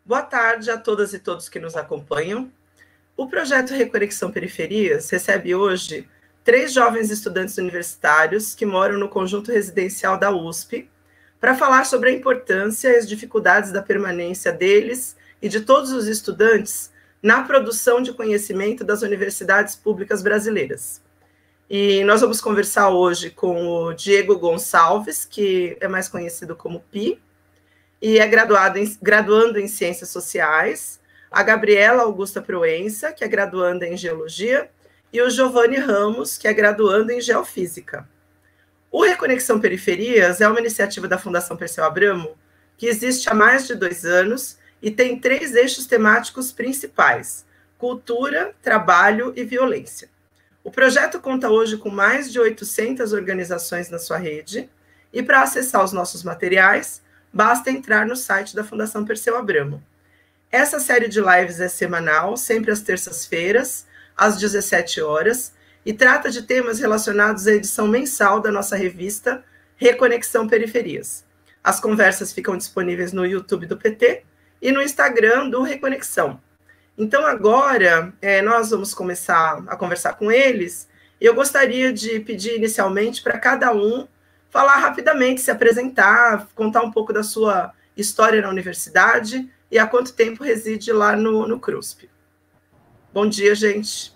Boa tarde a todas e todos que nos acompanham. O projeto Reconexão Periferias recebe hoje 3 jovens estudantes universitários que moram no conjunto residencial da USP para falar sobre a importância e as dificuldades da permanência deles e de todos os estudantes na produção de conhecimento das universidades públicas brasileiras. E nós vamos conversar hoje com o Diego Gonçalves, que é mais conhecido como Pi, e é graduando em Ciências Sociais, a Gabriela Augusta Proença, que é graduanda em Geologia, e o Giovanni Ramos, que é graduando em Geofísica. O Reconexão Periferias é uma iniciativa da Fundação Perseu Abramo, que existe há mais de 2 anos e tem 3 eixos temáticos principais: cultura, trabalho e violência. O projeto conta hoje com mais de 800 organizações na sua rede, e para acessar os nossos materiais, basta entrar no site da Fundação Perseu Abramo. Essa série de lives é semanal, sempre às terças-feiras, às 17 horas, e trata de temas relacionados à edição mensal da nossa revista Reconexão Periferias. As conversas ficam disponíveis no YouTube do PT e no Instagram do Reconexão. Então, agora, nós vamos começar a conversar com eles. Eu gostaria de pedir inicialmente para cada um falar rapidamente, se apresentar, contar um pouco da sua história na universidade e há quanto tempo reside lá no CRUSP. Bom dia, gente.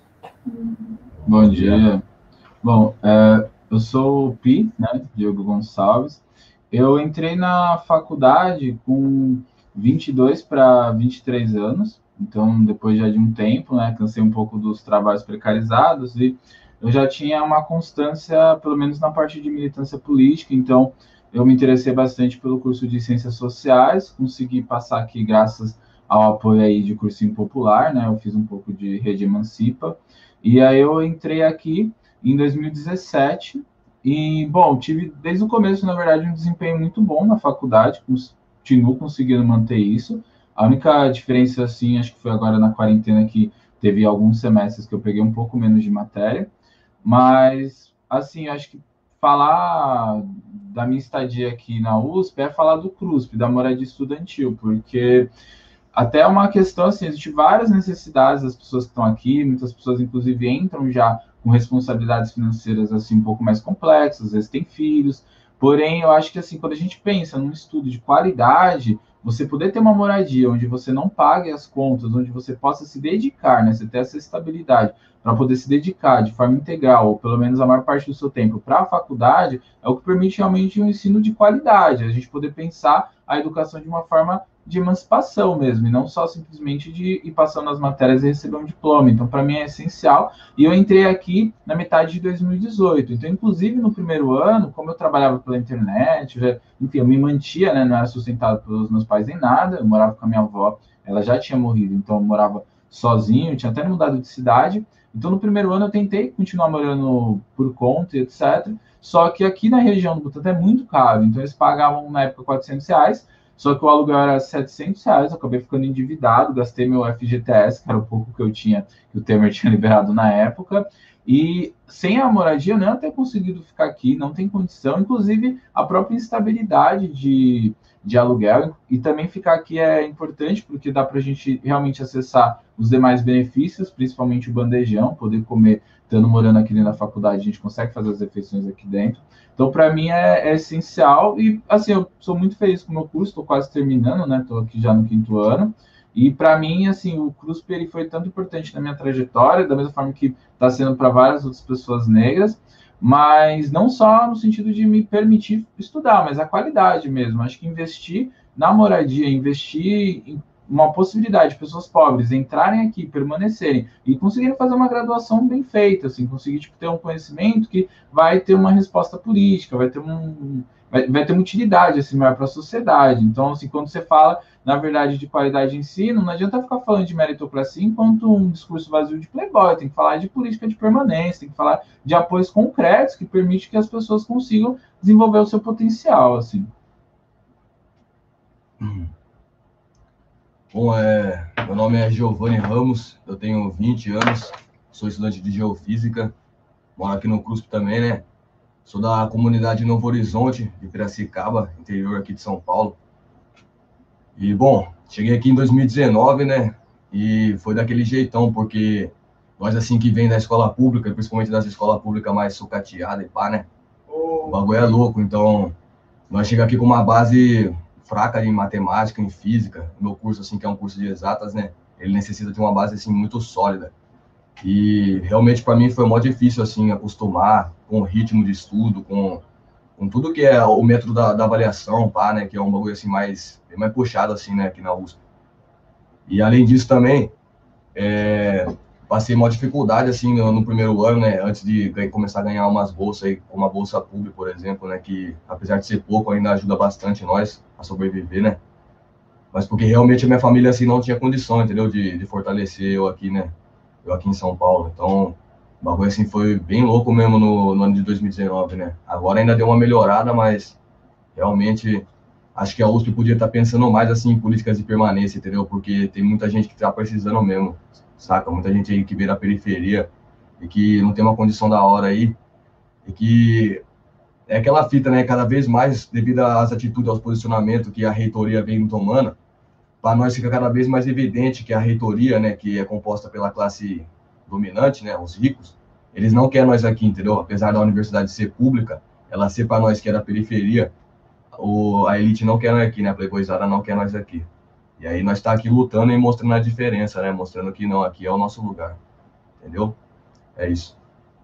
Bom dia. Bom, eu sou o Pi, né, Diego Gonçalves. Eu entrei na faculdade com 22 para 23 anos, então depois já de um tempo, né, cansei um pouco dos trabalhos precarizados e eu já tinha uma constância, pelo menos na parte de militância política, então eu me interessei bastante pelo curso de Ciências Sociais, consegui passar aqui graças ao apoio aí de cursinho popular, né, eu fiz um pouco de Rede Emancipa, e aí eu entrei aqui em 2017, e, bom, tive desde o começo, na verdade, um desempenho muito bom na faculdade, continuo conseguindo manter isso. A única diferença, assim, acho que foi agora na quarentena que teve alguns semestres que eu peguei um pouco menos de matéria, mas, assim, acho que falar da minha estadia aqui na USP é falar do CRUSP, da moradia estudantil, porque até é uma questão, assim, existem várias necessidades das pessoas que estão aqui, muitas pessoas, inclusive, entram já com responsabilidades financeiras, assim, um pouco mais complexas, às vezes têm filhos, porém, eu acho que, assim, quando a gente pensa num estudo de qualidade, você poder ter uma moradia onde você não pague as contas, onde você possa se dedicar, né, você ter essa estabilidade para poder se dedicar de forma integral, ou pelo menos a maior parte do seu tempo para a faculdade, é o que permite realmente um ensino de qualidade, a gente poder pensar a educação de uma forma de emancipação mesmo, e não só simplesmente de ir passando as matérias e receber um diploma. Então, para mim é essencial. E eu entrei aqui na metade de 2018. Então, inclusive, no primeiro ano, como eu trabalhava pela internet, enfim, eu me mantia, né, não era sustentado pelos meus pais em nada, eu morava com a minha avó, ela já tinha morrido, então eu morava sozinho, tinha até mudado de cidade. Então, no primeiro ano, eu tentei continuar morando por conta, etc. Só que aqui na região do Butantã é muito caro. Então, eles pagavam, na época, R$ 400, só que o aluguel era R$ 700, eu acabei ficando endividado, gastei meu FGTS, que era o pouco que eu tinha, que o Temer tinha liberado na época, e sem a moradia eu não ia ter conseguido ficar aqui, não tem condição, inclusive a própria instabilidade de aluguel, e também ficar aqui é importante, porque dá para a gente realmente acessar os demais benefícios, principalmente o bandejão, poder comer, estando morando aqui dentro da faculdade, a gente consegue fazer as refeições aqui dentro. Então, para mim, é essencial. E, assim, eu sou muito feliz com o meu curso, estou quase terminando, né? Estou aqui já no 5º ano. E, para mim, assim, o CRUSP ele foi tanto importante na minha trajetória, da mesma forma que está sendo para várias outras pessoas negras, mas não só no sentido de me permitir estudar, mas a qualidade mesmo. Acho que investir na moradia, investir em uma possibilidade de pessoas pobres entrarem aqui, permanecerem e conseguirem fazer uma graduação bem feita, assim, conseguir tipo, ter um conhecimento que vai ter uma resposta política, vai ter uma utilidade assim, maior para a sociedade. Então, assim, quando você fala, na verdade, de qualidade de ensino, não adianta ficar falando de meritocracia enquanto um discurso vazio de playboy, tem que falar de política de permanência, tem que falar de apoios concretos que permitem que as pessoas consigam desenvolver o seu potencial, assim. Bom, meu nome é Giovanni Ramos, eu tenho 20 anos, sou estudante de Geofísica, moro aqui no CRUSP também, né? Sou da comunidade Novo Horizonte, de Piracicaba, interior aqui de São Paulo. E, bom, cheguei aqui em 2019, né? E foi daquele jeitão, porque nós, assim, que vem da escola pública, principalmente das escolas públicas mais sucateadas e pá, né? O bagulho é louco, então nós chegamos aqui com uma base fraca em matemática, em física. Meu curso, assim, que é um curso de exatas, né? Ele necessita de uma base, assim, muito sólida. E realmente, para mim, foi mó difícil, assim, acostumar com o ritmo de estudo, com tudo que é o método da avaliação, pá, né? Que é um bagulho, assim, bem mais puxado, assim, né? Aqui na USP. E, além disso, também, passei uma dificuldade, assim, no primeiro ano, né? Antes de começar a ganhar umas bolsas aí, como a Bolsa Pública, por exemplo, né? Que, apesar de ser pouco, ainda ajuda bastante nós a sobreviver, né? Mas porque realmente a minha família, assim, não tinha condição, entendeu? De fortalecer eu aqui, né? Eu aqui em São Paulo. Então, o bagulho, assim, foi bem louco mesmo no ano de 2019, né? Agora ainda deu uma melhorada, mas realmente acho que a USP podia estar pensando mais, assim, em políticas de permanência, entendeu? Porque tem muita gente que está precisando mesmo, saca? Muita gente aí que vê na periferia e que não tem uma condição da hora aí e que é aquela fita, né? Cada vez mais, devido às atitudes, aos posicionamentos que a reitoria vem tomando, para nós fica cada vez mais evidente que a reitoria, né, que é composta pela classe dominante, né, os ricos, eles não querem nós aqui, entendeu? Apesar da universidade ser pública, ela ser para nós que é da periferia, a elite não quer nós aqui, né, a playboyzada não quer nós aqui. E aí nós tá aqui lutando e mostrando a diferença, né, mostrando que não, aqui é o nosso lugar, entendeu? É isso.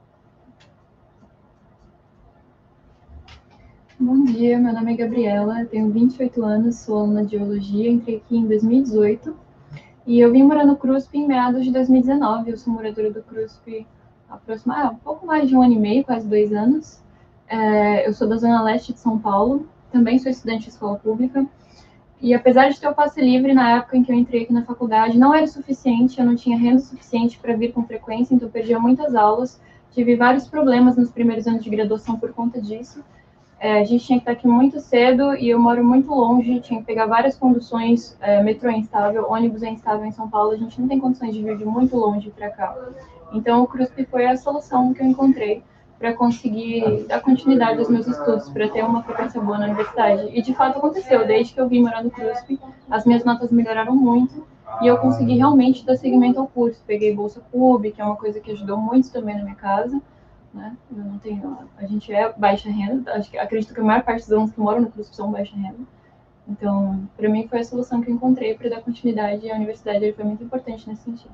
Bom dia, meu nome é Gabriela, tenho 28 anos, sou aluna de Geologia, entrei aqui em 2018 e eu vim morar no CRUSP em meados de 2019. Eu sou moradora do CRUSP há um pouco mais de 1 ano e meio, quase 2 anos. Eu sou da Zona Leste de São Paulo, também sou estudante de escola pública e apesar de ter o passe livre na época em que eu entrei aqui na faculdade, não era suficiente, eu não tinha renda suficiente para vir com frequência, então eu perdia muitas aulas, tive vários problemas nos primeiros anos de graduação por conta disso. A gente tinha que estar aqui muito cedo e eu moro muito longe, tinha que pegar várias conduções, metrô é instável, ônibus é instável em São Paulo, a gente não tem condições de vir de muito longe para cá. Então o CRUSP foi a solução que eu encontrei para conseguir dar continuidade aos meus estudos, para ter uma frequência boa na universidade. E de fato aconteceu, desde que eu vim morar no CRUSP, as minhas notas melhoraram muito e eu consegui realmente dar seguimento ao curso. Peguei Bolsa PUB, que é uma coisa que ajudou muito também na minha casa. Né? Eu não tenho, a gente é baixa renda, acredito que a maior parte dos alunos que moram no CRUSP são baixa renda. Então, para mim foi a solução que eu encontrei para dar continuidade e a universidade foi muito importante nesse sentido.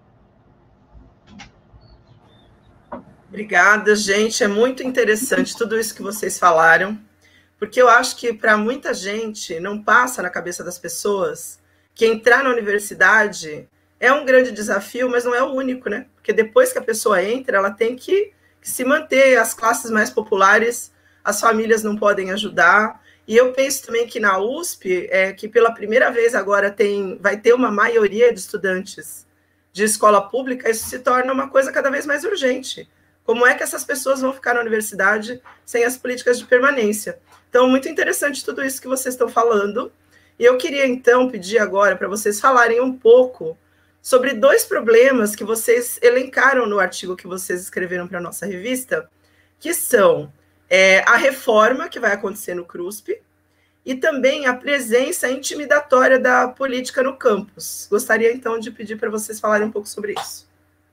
Obrigada, gente. É muito interessante tudo isso que vocês falaram, porque eu acho que para muita gente não passa na cabeça das pessoas que entrar na universidade é um grande desafio, mas não é o único, né? Porque depois que a pessoa entra, ela tem que se manter, as classes mais populares, as famílias não podem ajudar. E eu penso também que na USP, que pela primeira vez agora vai ter uma maioria de estudantes de escola pública, isso se torna uma coisa cada vez mais urgente. Como é que essas pessoas vão ficar na universidade sem as políticas de permanência? Então, muito interessante tudo isso que vocês estão falando. E eu queria, então, pedir agora para vocês falarem um pouco sobre 2 problemas que vocês elencaram no artigo que vocês escreveram para a nossa revista, que são a reforma que vai acontecer no CRUSP e também a presença intimidatória da política no campus. Gostaria, então, de pedir para vocês falarem um pouco sobre isso.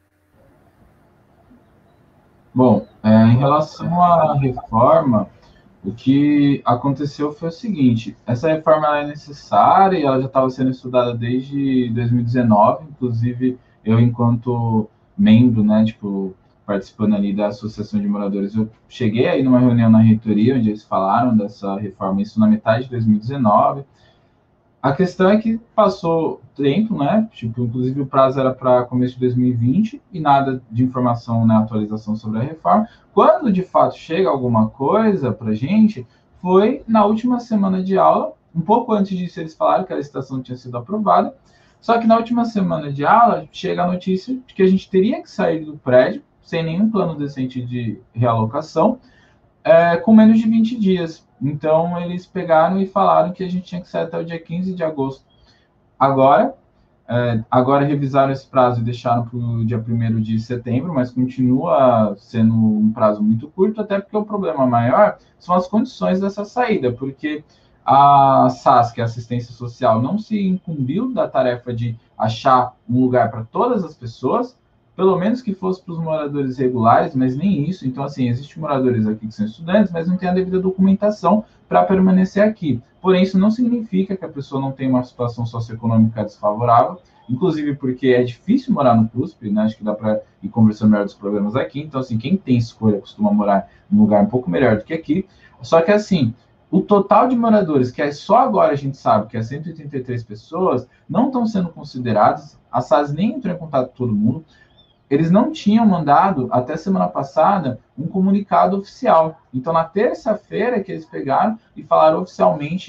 Bom, em relação à reforma, o que aconteceu foi o seguinte: essa reforma ela é necessária e ela já estava sendo estudada desde 2019, inclusive eu, enquanto membro, né, tipo, participando ali da Associação de Moradores, eu cheguei aí numa reunião na reitoria, onde eles falaram dessa reforma, isso na metade de 2019. A questão é que passou tempo, né? Tipo, inclusive o prazo era para começo de 2020 e nada de informação, né, atualização sobre a reforma. Quando de fato chega alguma coisa para a gente, foi na última semana de aula, um pouco antes disso eles falaram que a licitação tinha sido aprovada, só que na última semana de aula chega a notícia de que a gente teria que sair do prédio sem nenhum plano decente de realocação, com menos de 20 dias. Então, eles pegaram e falaram que a gente tinha que sair até o dia 15 de agosto. Agora revisaram esse prazo e deixaram para o dia 1º de setembro, mas continua sendo um prazo muito curto, até porque o problema maior são as condições dessa saída, porque a SAS, que é a assistência social, não se incumbiu da tarefa de achar um lugar para todas as pessoas, pelo menos que fosse para os moradores regulares, mas nem isso. Então, assim, existem moradores aqui que são estudantes, mas não tem a devida documentação para permanecer aqui. Porém, isso não significa que a pessoa não tem uma situação socioeconômica desfavorável, inclusive porque é difícil morar no CUSP, né? Acho que dá para ir conversando melhor dos problemas aqui. Então, assim, quem tem escolha costuma morar num lugar um pouco melhor do que aqui. Só que, assim, o total de moradores, que é só agora a gente sabe que é 183 pessoas, não estão sendo considerados. A SAS nem entrou em contato com todo mundo. Eles não tinham mandado, até semana passada, um comunicado oficial. Então, na terça-feira que eles pegaram e falaram oficialmente,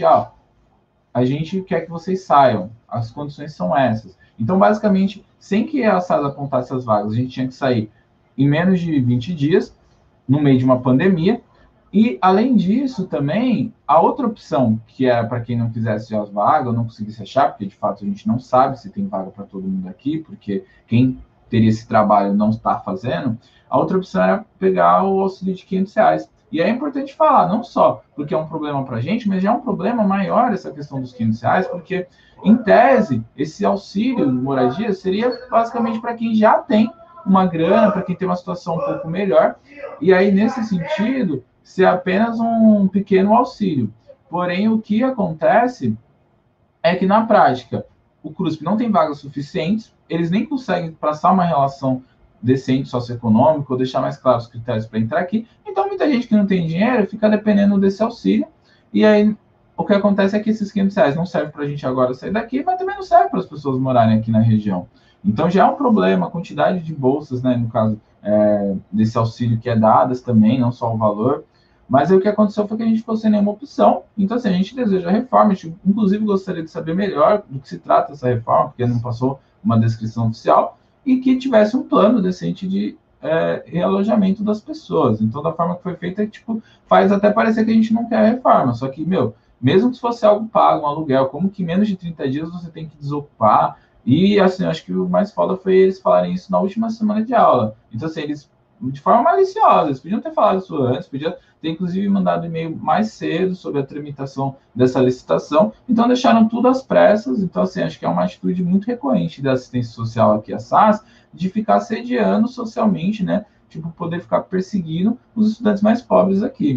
a gente quer que vocês saiam, as condições são essas. Então, basicamente, sem que a SAS apontasse as vagas, a gente tinha que sair em menos de 20 dias, no meio de uma pandemia. E, além disso, também, a outra opção, que era para quem não quisesse as vagas, ou não conseguisse achar, porque, de fato, a gente não sabe se tem vaga para todo mundo aqui, porque quem teria esse trabalho não está fazendo, a outra opção era pegar o auxílio de R$ 500. E é importante falar, não só porque é um problema para a gente, mas já é um problema maior essa questão dos R$ 500, porque, em tese, esse auxílio de moradia seria basicamente para quem já tem uma grana, para quem tem uma situação um pouco melhor, e aí, nesse sentido, ser apenas um pequeno auxílio. Porém, o que acontece é que, na prática, o CRUSP não tem vagas suficientes, eles nem conseguem passar uma relação decente socioeconômica ou deixar mais claros os critérios para entrar aqui. Então, muita gente que não tem dinheiro fica dependendo desse auxílio. E aí, o que acontece é que esses R$ 500 não servem para a gente agora sair daqui, mas também não serve para as pessoas morarem aqui na região. Então, já é um problema a quantidade de bolsas, né, no caso desse auxílio que é dadas também, não só o valor. Mas aí, o que aconteceu foi que a gente ficou sem nenhuma opção. Então, assim, a gente deseja a reforma. A gente, inclusive, gostaria de saber melhor do que se trata essa reforma, porque não passou uma descrição oficial, e que tivesse um plano decente de realojamento das pessoas. Então, da forma que foi feita, tipo, faz até parecer que a gente não quer a reforma. Só que, mesmo que fosse algo pago, um aluguel, como que menos de 30 dias você tem que desocupar? E, assim, acho que o mais foda foi eles falarem isso na última semana de aula. Então, assim, eles, de forma maliciosa, eles podiam ter falado isso antes, podiam ter, inclusive, mandado e-mail mais cedo sobre a tramitação dessa licitação. Então, deixaram tudo às pressas. Então, assim, acho que é uma atitude muito recorrente da assistência social aqui, a SAS, de ficar sediando socialmente, né? Tipo, poder ficar perseguindo os estudantes mais pobres aqui.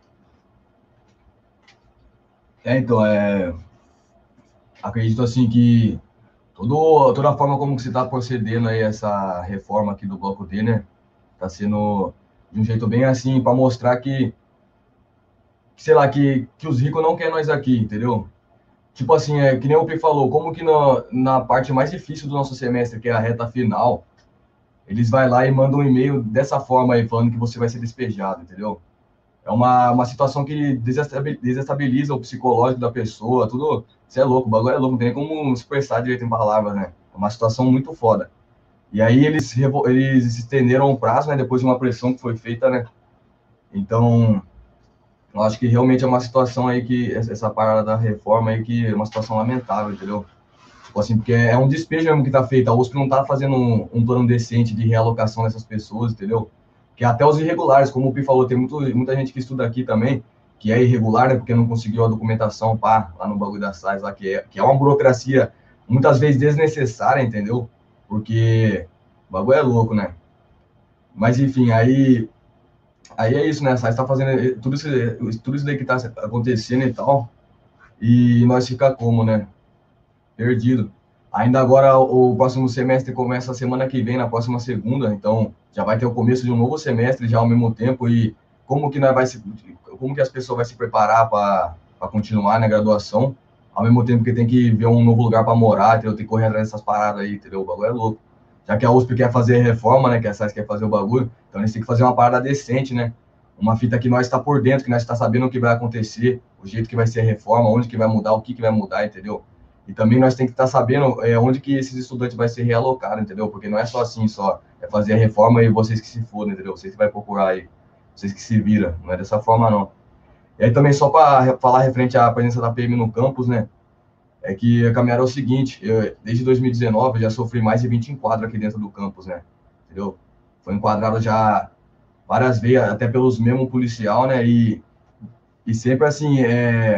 Então, acredito, assim, que toda a forma como você está procedendo aí essa reforma aqui do Bloco D, né? Está sendo de um jeito bem assim, para mostrar que, sei lá, que os ricos não querem nós aqui, entendeu? Tipo assim, que nem o Pi falou, como que na parte mais difícil do nosso semestre, que é a reta final, eles vai lá e mandam um e-mail dessa forma aí, falando que você vai ser despejado, entendeu? É uma situação que desestabiliza o psicológico da pessoa, tudo. Você é louco, o bagulho é louco, não tem nem como expressar direito em palavras, né? É uma situação muito foda. E aí eles estenderam o prazo, né, depois de uma pressão que foi feita, né? Então, eu acho que realmente é uma situação aí que, essa parada da reforma aí, que é uma situação lamentável, entendeu? Tipo assim, porque é um despejo mesmo que tá feito. A USP não tá fazendo um plano decente de realocação dessas pessoas, entendeu? Que até os irregulares, como o Pi falou, tem muita gente que estuda aqui também, que é irregular, né, porque não conseguiu a documentação, lá no bagulho da SAS, lá, que é uma burocracia muitas vezes desnecessária, entendeu? Porque o bagulho é louco, né? Mas, enfim, aí é isso, né? A SAS tá fazendo tudo isso daí que tá acontecendo e tal, e nós fica como, né? Perdido. Ainda agora, o próximo semestre começa a semana que vem, na próxima segunda, então já vai ter o começo de um novo semestre já ao mesmo tempo, e como que as pessoas vão se preparar para continuar na graduação, ao mesmo tempo que tem que ver um novo lugar para morar, entendeu? Tem que correr atrás dessas paradas aí, entendeu? O bagulho é louco. Já que a USP quer fazer reforma, né, que a SAS quer fazer o bagulho, então eles têm que fazer uma parada decente, né? Uma fita que nós está por dentro, que nós está sabendo o que vai acontecer, o jeito que vai ser a reforma, onde que vai mudar, o que vai mudar, entendeu? E também nós temos que estar sabendo onde que esses estudantes vai ser realocado, entendeu? Porque não é só assim, é fazer a reforma e vocês que se fodem, entendeu? Vocês que vai procurar aí, vocês que se viram, não é dessa forma, não. E aí também, só para falar referente à presença da PM no campus, né? É que a caminhada é o seguinte, desde 2019 eu já sofri mais de 20 enquadros aqui dentro do campus, né? Entendeu? Foi enquadrado já várias vezes, até pelos mesmos policial, né? E sempre assim,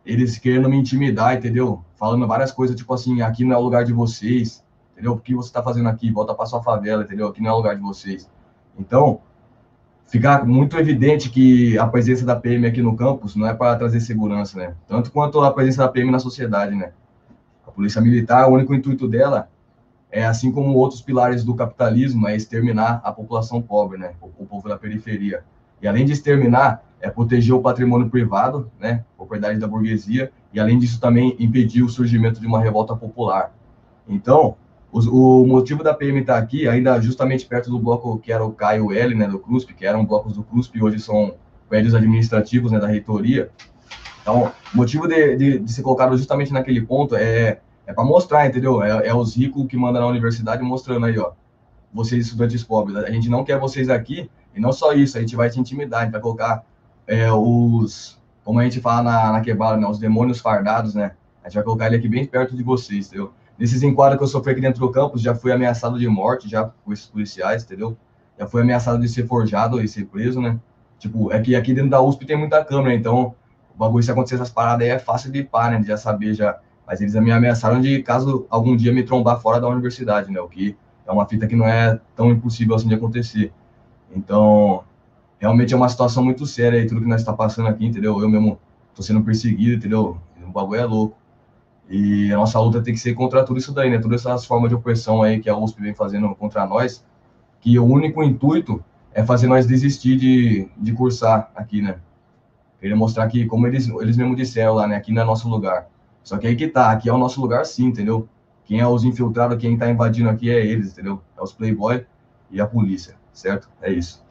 eles querendo me intimidar, entendeu? Falando várias coisas, tipo assim, aqui não é o lugar de vocês, entendeu? O que você tá fazendo aqui? Volta pra sua favela, entendeu? Aqui não é o lugar de vocês. Então, fica muito evidente que a presença da PM aqui no campus não é para trazer segurança, né? Tanto quanto a presença da PM na sociedade, né? A polícia militar, o único intuito dela é, assim como outros pilares do capitalismo, é exterminar a população pobre, né? O povo da periferia. E além de exterminar, é proteger o patrimônio privado, né? Propriedade da burguesia, e além disso também impedir o surgimento de uma revolta popular. Então, o motivo da PM estar aqui, ainda justamente perto do bloco que era o K e o L, né, do CRUSP, que eram blocos do CRUSP e hoje são prédios administrativos, né, da reitoria. Então, o motivo de ser colocado justamente naquele ponto é para mostrar, entendeu? É os ricos que mandam na universidade mostrando aí, ó, vocês estudantes pobres, a gente não quer vocês aqui, e não só isso, a gente vai te intimidar, a gente vai colocar como a gente fala na quebrada, né, os demônios fardados, né, a gente vai colocar ele aqui bem perto de vocês, entendeu? Nesses enquadros que eu sofri aqui dentro do campus, já fui ameaçado de morte, já com esses policiais, entendeu? Já fui ameaçado de ser forjado e ser preso, né? Tipo, é que aqui dentro da USP tem muita câmera, então o bagulho, se acontecer essas paradas aí, é fácil de pá, né? De já saber, já. Mas eles me ameaçaram de, caso algum dia me trombar fora da universidade, né? O que é uma fita que não é tão impossível assim de acontecer. Então, realmente é uma situação muito séria aí, tudo que nós está passando aqui, entendeu? Eu mesmo tô sendo perseguido, entendeu? O bagulho é louco. E a nossa luta tem que ser contra tudo isso daí, né? Todas essas formas de opressão aí que a USP vem fazendo contra nós, que o único intuito é fazer nós desistir de cursar aqui, né? Queria mostrar que, como eles mesmos disseram lá, né? Aqui não é nosso lugar. Só que aí que tá, aqui é o nosso lugar sim, entendeu? Quem é os infiltrados, quem tá invadindo aqui é eles, entendeu? É os playboy e a polícia, certo? É isso.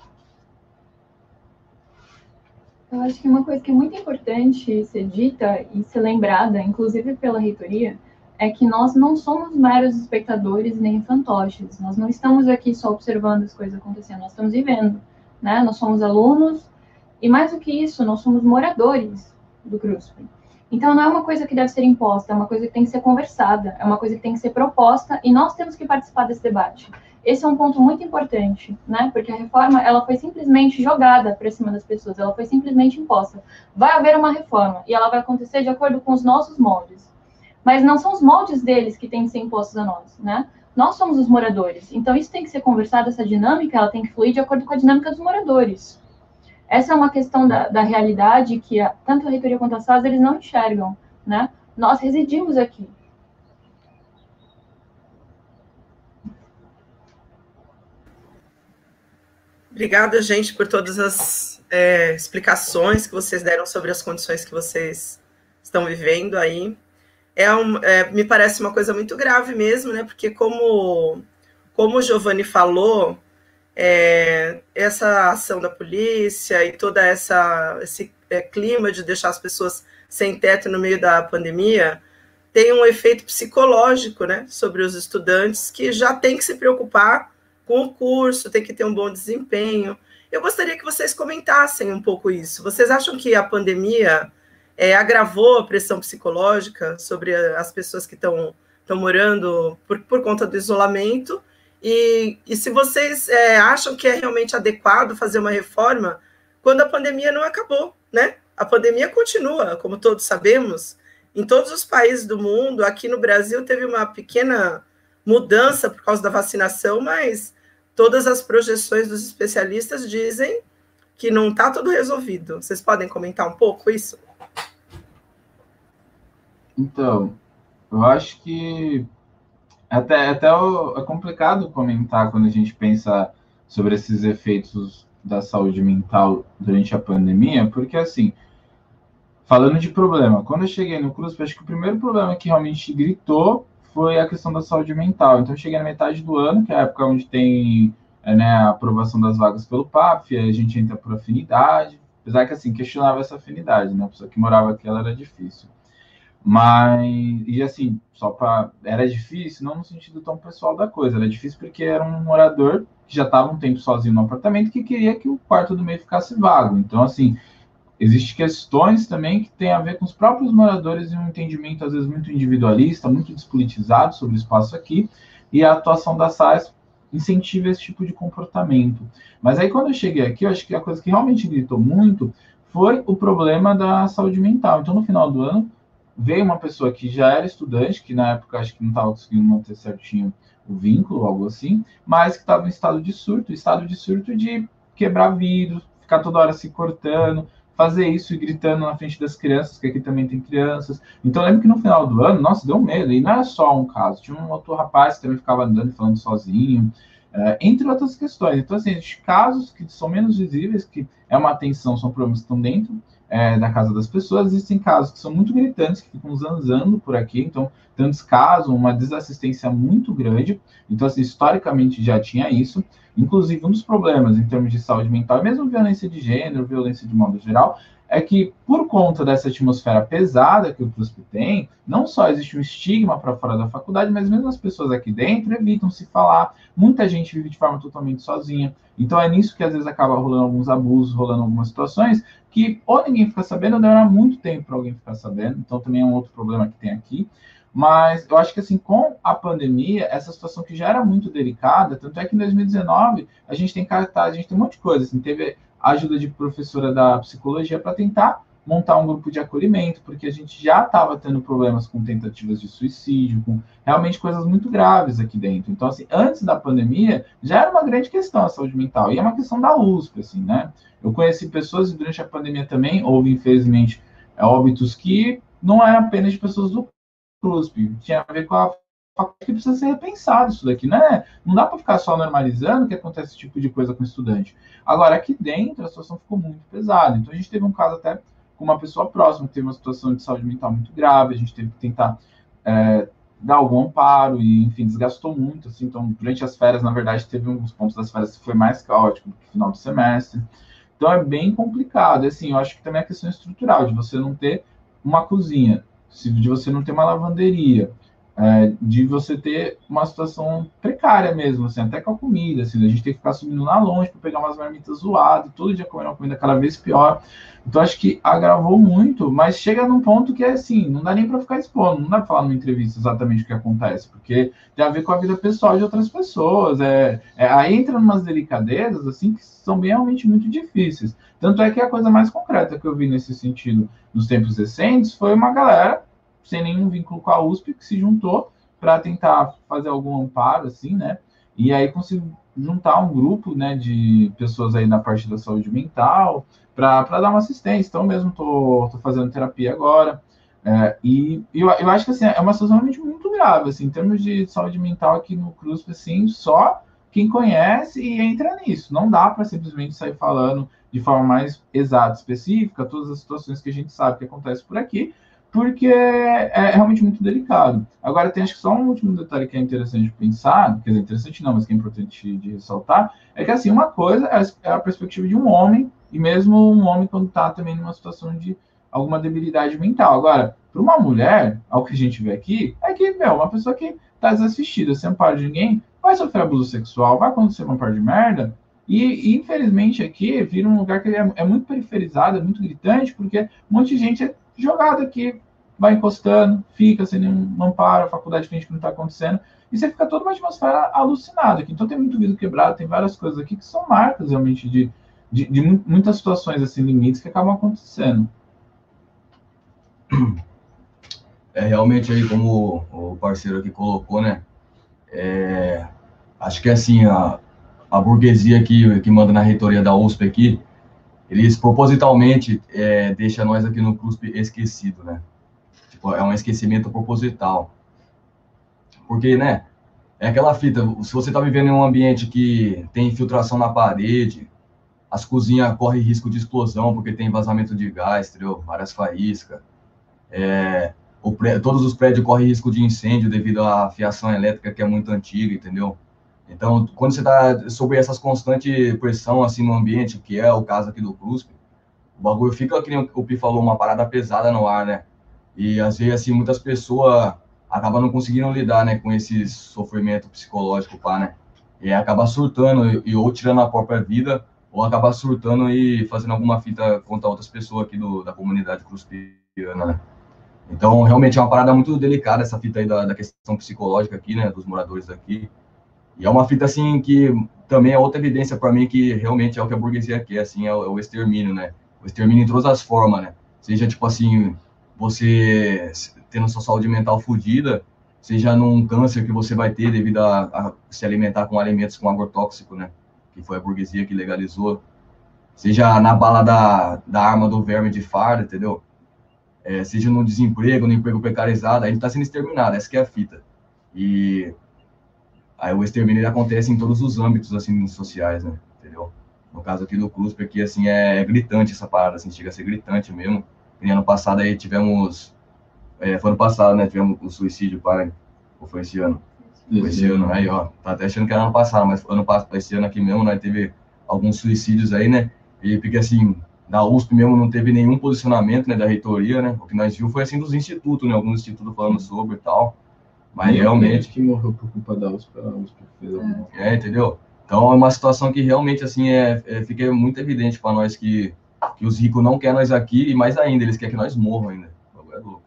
Eu acho que uma coisa que é muito importante ser dita e ser lembrada, inclusive pela reitoria, é que nós não somos meros espectadores nem fantoches. Nós não estamos aqui só observando as coisas acontecendo, nós estamos vivendo, né? Nós somos alunos e, mais do que isso, nós somos moradores do CRUSP. Então, não é uma coisa que deve ser imposta, é uma coisa que tem que ser conversada, é uma coisa que tem que ser proposta e nós temos que participar desse debate. Esse é um ponto muito importante, né? Porque a reforma, ela foi simplesmente jogada para cima das pessoas, ela foi simplesmente imposta. Vai haver uma reforma e ela vai acontecer de acordo com os nossos moldes. Mas não são os moldes deles que têm que ser impostos a nós, né? Nós somos os moradores. Então, isso tem que ser conversado, essa dinâmica, ela tem que fluir de acordo com a dinâmica dos moradores. Essa é uma questão da realidade que tanto a reitoria quanto a SAS, eles não enxergam, né? Nós residimos aqui. Obrigada, gente, por todas as explicações que vocês deram sobre as condições que vocês estão vivendo aí. Me parece uma coisa muito grave mesmo, né? Porque como o Giovanni falou, essa ação da polícia e todo esse clima de deixar as pessoas sem teto no meio da pandemia tem um efeito psicológico, né, sobre os estudantes que já tem que se preocupar com o curso, tem que ter um bom desempenho. Eu gostaria que vocês comentassem um pouco isso. Vocês acham que a pandemia agravou a pressão psicológica sobre as pessoas que estão morando por conta do isolamento? E se vocês acham que é realmente adequado fazer uma reforma quando a pandemia não acabou, né? A pandemia continua, como todos sabemos, em todos os países do mundo. Aqui no Brasil teve uma pequena mudança por causa da vacinação, mas todas as projeções dos especialistas dizem que não está tudo resolvido. Vocês podem comentar um pouco isso? Então, eu acho que até é complicado comentar quando a gente pensa sobre esses efeitos da saúde mental durante a pandemia, porque, assim, falando de problema, quando eu cheguei no CRUSP, acho que o primeiro problema que realmente gritou foi a questão da saúde mental. Então, eu cheguei na metade do ano, que é a época onde tem a aprovação das vagas pelo PAF, a gente entra por afinidade, apesar que, assim, questionava essa afinidade, né? A pessoa que morava aqui, ela era difícil. Mas, e assim, era difícil, não no sentido tão pessoal da coisa, era difícil porque era um morador que já estava um tempo sozinho no apartamento que queria que o quarto do meio ficasse vago. Então, assim, existem questões também que têm a ver com os próprios moradores e um entendimento, às vezes, muito individualista, muito despolitizado sobre o espaço aqui, e a atuação da SAS incentiva esse tipo de comportamento. Mas aí, quando eu cheguei aqui, eu acho que a coisa que realmente gritou muito foi o problema da saúde mental. Então, no final do ano, veio uma pessoa que já era estudante, que na época acho que não estava conseguindo manter certinho o vínculo, algo assim, mas que estava em estado de surto de quebrar vidro, ficar toda hora se cortando, fazer isso e gritando na frente das crianças, que aqui também tem crianças. Então, eu lembro que no final do ano, nossa, deu medo. E não era só um caso, tinha um outro rapaz que também ficava andando e falando sozinho, entre outras questões. Então, assim, casos que são menos visíveis, que é uma atenção, são problemas que estão dentro da casa das pessoas. Existem casos que são muito gritantes, que ficam zanzando por aqui. Então, tantos casos, uma desassistência muito grande. Então, assim, historicamente já tinha isso. Inclusive, um dos problemas em termos de saúde mental, mesmo violência de gênero, violência de modo geral, é que, por conta dessa atmosfera pesada que o CRUSP tem, não só existe um estigma para fora da faculdade, mas mesmo as pessoas aqui dentro evitam se falar. Muita gente vive de forma totalmente sozinha. Então, é nisso que às vezes acaba rolando alguns abusos, rolando algumas situações que ou ninguém fica sabendo, ou demora muito tempo para alguém ficar sabendo. Então, também é um outro problema que tem aqui. Mas eu acho que, assim, com a pandemia, essa situação que já era muito delicada, tanto é que em 2019 a gente tem cartaz, a gente tem um monte de coisa, assim, teve a ajuda de professora da psicologia para tentar montar um grupo de acolhimento, porque a gente já estava tendo problemas com tentativas de suicídio, com realmente coisas muito graves aqui dentro. Então, assim, antes da pandemia, já era uma grande questão a saúde mental, e é uma questão da USP, assim, né? Eu conheci pessoas, e durante a pandemia também, houve, infelizmente, óbitos que não é apenas de pessoas do CRUSP, tinha a ver com a faculdade, que precisa ser repensado isso daqui, né? Não dá para ficar só normalizando que acontece esse tipo de coisa com o estudante. Agora, aqui dentro, a situação ficou muito pesada. Então, a gente teve um caso até com uma pessoa próxima, que teve uma situação de saúde mental muito grave, a gente teve que tentar dar algum amparo, e, enfim, desgastou muito, assim. Então, durante as férias, na verdade, teve um dos pontos das férias que foi mais caótico do que final do semestre. Então, é bem complicado. Assim, eu acho que também é questão estrutural, de você não ter uma cozinha, de você não ter uma lavanderia, de você ter uma situação precária mesmo, assim, até com a comida, assim, a gente tem que ficar subindo lá longe para pegar umas marmitas zoadas, todo dia comendo uma comida cada vez pior. Então, acho que agravou muito, mas chega num ponto que é assim, não dá nem para ficar expondo, não dá para falar numa entrevista exatamente o que acontece, porque tem a ver com a vida pessoal de outras pessoas, aí entra umas delicadezas, assim, que são realmente muito difíceis. Tanto é que a coisa mais concreta que eu vi nesse sentido nos tempos recentes foi uma galera sem nenhum vínculo com a USP, que se juntou para tentar fazer algum amparo, assim, né? E aí conseguiu juntar um grupo, né, de pessoas aí na parte da saúde mental para dar uma assistência. Então, mesmo tô fazendo terapia agora. E eu acho que, assim, é uma situação realmente muito grave, assim, em termos de saúde mental aqui no CRUSP, assim, só quem conhece e entra nisso. Não dá para simplesmente sair falando de forma mais exata, específica, todas as situações que a gente sabe que acontecem por aqui, porque é realmente muito delicado. Agora, tem acho que só um último detalhe que é interessante pensar, quer dizer, interessante não, mas que é importante de ressaltar, é que, assim, uma coisa é a perspectiva de um homem, e mesmo um homem quando está também numa situação de alguma debilidade mental. Agora, para uma mulher, ao que a gente vê aqui, é que, uma pessoa que está desassistida, sem amparo de ninguém, vai sofrer abuso sexual, vai acontecer uma par de merda, e infelizmente aqui vira um lugar que é muito periferizado, é muito gritante, porque um monte de gente é jogado aqui, vai encostando, fica sem nenhum amparo, a faculdade finge que não está acontecendo, e você fica toda uma atmosfera alucinada aqui. Então tem muito vidro quebrado, tem várias coisas aqui que são marcas realmente de muitas situações, assim, limites que acabam acontecendo. Realmente aí, como o parceiro aqui colocou, né, acho que, assim, a burguesia que manda na reitoria da USP aqui, eles propositalmente deixam nós aqui no CRUSP esquecido, né? Tipo, é um esquecimento proposital. Porque, né, é aquela fita, se você tá vivendo em um ambiente que tem infiltração na parede, as cozinhas correm risco de explosão porque tem vazamento de gás, entendeu? Várias faíscas. Todos os prédios correm risco de incêndio devido à fiação elétrica que é muito antiga, entendeu? Então, quando você está sob essas constantes pressão, assim, no ambiente, que é o caso aqui do CRUSP, o bagulho fica, que nem o Pi falou, uma parada pesada no ar, né? E, às vezes, assim, muitas pessoas acabam não conseguindo lidar, né, com esse sofrimento psicológico, pá, né? E acaba surtando, ou tirando a própria vida, ou acaba surtando e fazendo alguma fita contra outras pessoas aqui da comunidade cruspiana, né? Então, realmente é uma parada muito delicada essa fita aí da questão psicológica aqui, né, dos moradores daqui. E é uma fita, assim, que também é outra evidência para mim que realmente é o que a burguesia quer, assim, é o extermínio, né? o extermínio em todas as formas, né? Seja, tipo assim, você tendo sua saúde mental fodida, seja num câncer que você vai ter devido a se alimentar com alimentos com agrotóxico, né? Que foi a burguesia que legalizou. Seja na bala da arma do verme de farda, entendeu? Seja no desemprego, no emprego precarizado, a gente está sendo exterminado, essa que é a fita. E aí o extermínio acontece em todos os âmbitos, assim, sociais, né? Entendeu? No caso aqui do CRUSP, aqui, assim, é gritante essa parada, assim, chega a ser gritante mesmo. E ano passado aí tivemos... foi ano passado, né? Tivemos o suicídio, ou foi esse ano? Foi esse ano, aí, ó. Tá até achando que era ano passado, mas esse ano aqui mesmo, nós teve alguns suicídios aí, né? E porque, assim, da USP mesmo não teve nenhum posicionamento, né, da reitoria, né? O que nós vimos foi, assim, dos institutos, né? Alguns institutos falando sobre e tal. Mas realmente... que morreu por culpa da USP, a USP fez alguma coisa. Entendeu? Então é uma situação que realmente, assim, fica muito evidente para nós que os ricos não querem nós aqui, e mais ainda, eles querem que nós morram ainda. É louco.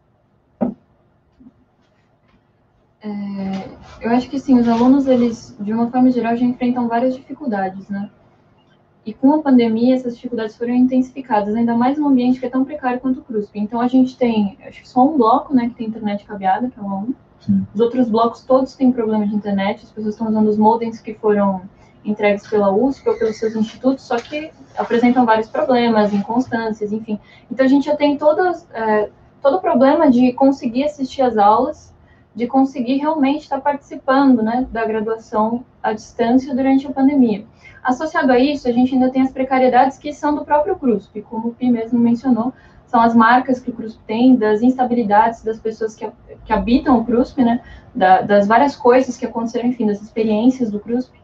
Eu acho que, sim, os alunos, eles, de uma forma geral, já enfrentam várias dificuldades, né? E com a pandemia, essas dificuldades foram intensificadas, ainda mais num ambiente que é tão precário quanto o CRUSP. Então, a gente tem, acho que só um bloco, né, que tem internet cabeada, que é o A1. Sim. Os outros blocos todos têm problema de internet, as pessoas estão usando os modems que foram entregues pela USP ou pelos seus institutos, só que apresentam vários problemas, inconstâncias, enfim. Então, a gente já tem todo o problema de conseguir assistir às aulas, de conseguir realmente estar participando, né, da graduação à distância durante a pandemia. Associado a isso, a gente ainda tem as precariedades que são do próprio CRUSP, como o Pi mesmo mencionou, são as marcas que o CRUSP tem, das instabilidades das pessoas que habitam o CRUSP, né, das várias coisas que aconteceram, enfim, das experiências do CRUSP.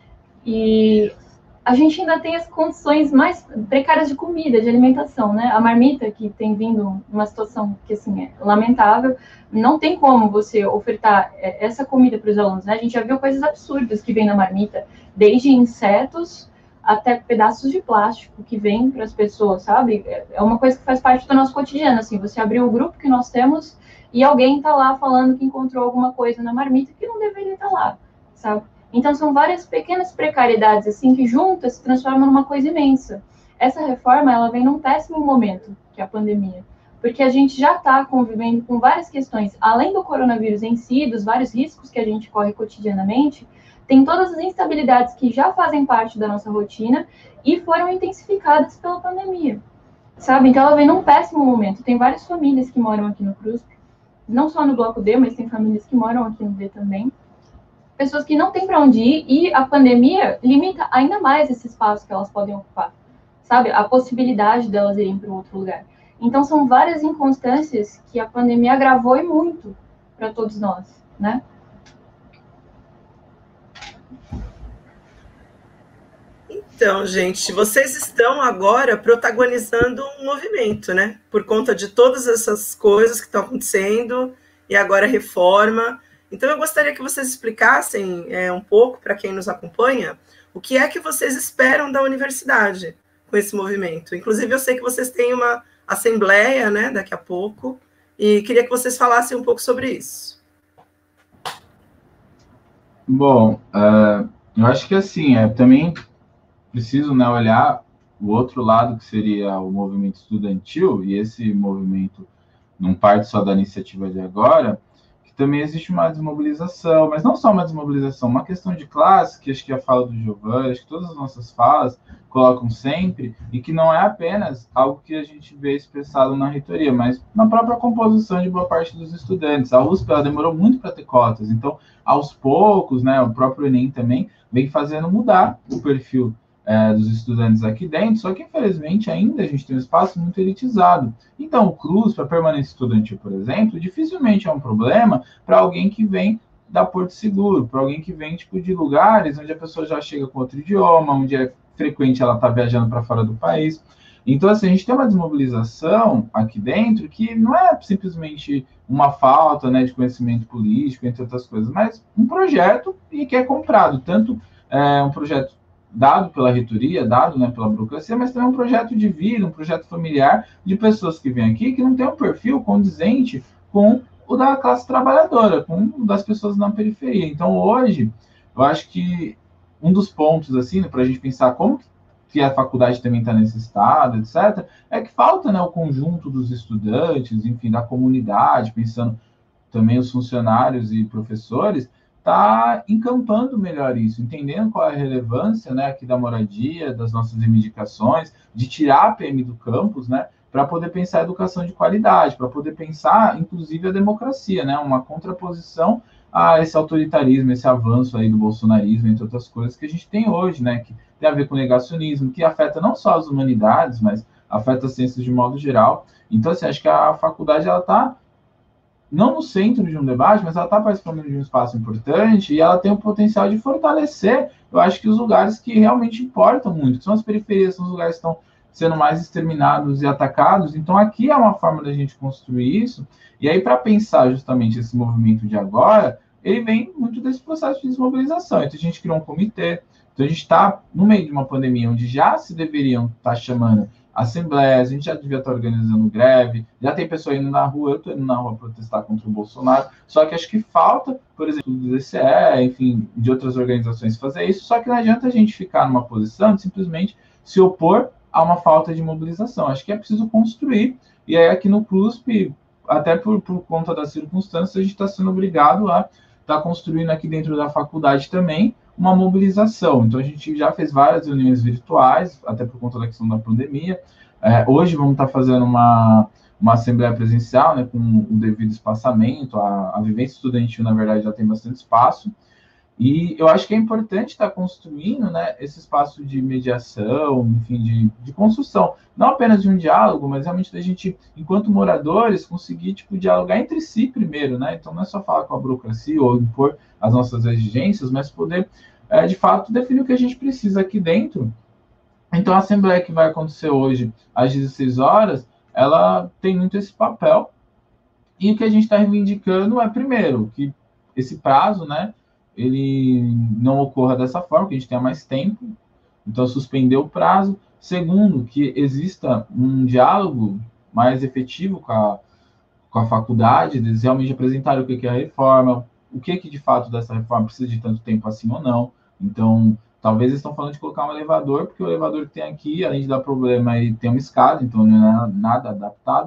E a gente ainda tem as condições mais precárias de comida, de alimentação, né? A marmita, que tem vindo uma situação que, assim, é lamentável, não tem como você ofertar essa comida para os alunos, né? A gente já viu coisas absurdas que vem na marmita, desde insetos até pedaços de plástico que vem para as pessoas, sabe? É uma coisa que faz parte do nosso cotidiano, assim, você abrir o grupo que nós temos e alguém está lá falando que encontrou alguma coisa na marmita que não deveria estar lá, sabe? Então, são várias pequenas precariedades, assim, que juntas se transformam numa coisa imensa. Essa reforma, ela vem num péssimo momento, que é a pandemia, porque a gente já está convivendo com várias questões, além do coronavírus em si, dos vários riscos que a gente corre cotidianamente, tem todas as instabilidades que já fazem parte da nossa rotina e foram intensificadas pela pandemia, sabe? Então, ela vem num péssimo momento. Tem várias famílias que moram aqui no CRUSP, não só no Bloco D, mas tem famílias que moram aqui no D também, pessoas que não têm para onde ir, e a pandemia limita ainda mais esse espaço que elas podem ocupar, sabe? A possibilidade delas irem para outro lugar. Então, são várias inconstâncias que a pandemia agravou e muito para todos nós, né? Então, gente, vocês estão agora protagonizando um movimento, né? Por conta de todas essas coisas que estão acontecendo, e agora a reforma. Então, eu gostaria que vocês explicassem um pouco, para quem nos acompanha, o que é que vocês esperam da universidade com esse movimento. Inclusive, eu sei que vocês têm uma assembleia, né, daqui a pouco, e queria que vocês falassem um pouco sobre isso. Bom, eu acho que assim, também preciso, né, olhar o outro lado, que seria o movimento estudantil, e esse movimento não parte só da iniciativa de agora, também existe uma desmobilização, mas não só uma desmobilização, uma questão de classe, que acho que a fala do Giovanni, acho que todas as nossas falas colocam sempre, e que não é apenas algo que a gente vê expressado na reitoria, mas na própria composição de boa parte dos estudantes. A USP, ela demorou muito para ter cotas, então, aos poucos, né, o próprio Enem também vem fazendo mudar o perfil dos estudantes aqui dentro, só que, infelizmente, ainda a gente tem um espaço muito elitizado. Então, o CRUSP, a permanência estudantil, por exemplo, dificilmente é um problema para alguém que vem da Porto Seguro, para alguém que vem, tipo, de lugares onde a pessoa já chega com outro idioma, onde é frequente ela estar viajando para fora do país. Então, assim, a gente tem uma desmobilização aqui dentro que não é simplesmente uma falta, né, de conhecimento político, entre outras coisas, mas um projeto e que é comprado, tanto um projeto dado pela reitoria, dado, né, pela burocracia, mas também um projeto de vida, um projeto familiar de pessoas que vêm aqui que não tem um perfil condizente com o da classe trabalhadora, com o das pessoas na periferia. Então, hoje, eu acho que um dos pontos, assim, para a gente pensar como que a faculdade também está nesse estado, etc., é que falta, né, o conjunto dos estudantes, enfim, da comunidade, pensando também os funcionários e professores, está encampando melhor isso, entendendo qual é a relevância, né, aqui da moradia, das nossas reivindicações, de tirar a PM do campus, né, para poder pensar a educação de qualidade, para poder pensar, inclusive, a democracia, né, uma contraposição a esse autoritarismo, esse avanço aí do bolsonarismo, entre outras coisas que a gente tem hoje, né, que tem a ver com o negacionismo, que afeta não só as humanidades, mas afeta as ciências de modo geral. Então, assim, acho que a faculdade, ela está não no centro de um debate, mas ela está participando de um espaço importante e ela tem o potencial de fortalecer, eu acho que os lugares que realmente importam muito, que são as periferias, são os lugares que estão sendo mais exterminados e atacados. Então, aqui é uma forma da gente construir isso. E aí, para pensar justamente esse movimento de agora, ele vem muito desse processo de desmobilização. Então, a gente criou um comitê. Então, a gente está no meio de uma pandemia onde já se deveriam estar chamando assembleias, a gente já devia estar organizando greve, já tem pessoa indo na rua, eu estou indo na rua protestar contra o Bolsonaro, só que acho que falta, por exemplo, do DCE, enfim, de outras organizações fazer isso, só que não adianta a gente ficar numa posição de simplesmente se opor a uma falta de mobilização. Acho que é preciso construir, e aí aqui no CRUSP, até por conta das circunstâncias, a gente está sendo obrigado a estar construindo aqui dentro da faculdade também uma mobilização. Então, a gente já fez várias reuniões virtuais, até por conta da questão da pandemia. Hoje vamos estar fazendo uma assembleia presencial, né, com o devido espaçamento. A vivência estudantil, na verdade, já tem bastante espaço. E eu acho que é importante estar construindo, né, esse espaço de mediação, enfim, de construção. Não apenas de um diálogo, mas realmente da gente, enquanto moradores, conseguir tipo, dialogar entre si primeiro, né? Então, não é só falar com a burocracia ou impor as nossas exigências, mas poder, de fato, definir o que a gente precisa aqui dentro. Então, a assembleia que vai acontecer hoje, às 16 horas, ela tem muito esse papel. E o que a gente está reivindicando é, primeiro, que esse prazo, né, ele não ocorra dessa forma, que a gente tenha mais tempo, então suspender o prazo. Segundo, que exista um diálogo mais efetivo com a faculdade, eles realmente apresentarem o que é a reforma, o que de fato dessa reforma precisa de tanto tempo assim ou não. Então, talvez eles estão falando de colocar um elevador, porque o elevador que tem aqui, além de dar problema, ele tem uma escada, então não é nada adaptado.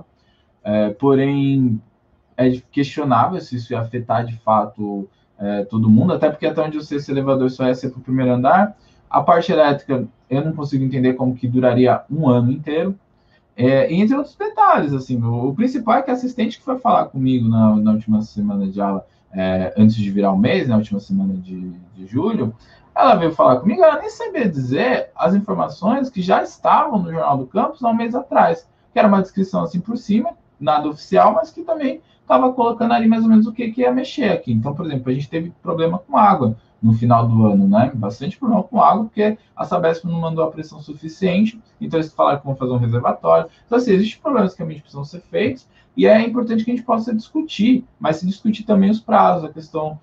Porém, é questionável se isso ia afetar de fato todo mundo, até porque até onde eu sei esse elevador só ia ser para o primeiro andar. A parte elétrica, eu não consigo entender como que duraria um ano inteiro. Entre outros detalhes, assim, o principal é que a assistente que foi falar comigo na última semana de aula, antes de virar o mês, na última semana de julho, ela veio falar comigo, ela nem sabia dizer as informações que já estavam no Jornal do Campus há um mês atrás, que era uma descrição assim por cima, nada oficial, mas que também estava colocando ali mais ou menos o que ia mexer aqui. Então, por exemplo, a gente teve problema com água no final do ano, né? Bastante problema com água, porque a Sabesp não mandou a pressão suficiente, então eles falaram que vão fazer um reservatório. Então, assim, existem problemas que realmente precisam ser feitos, e é importante que a gente possa discutir, mas se discutir também os prazos, a questão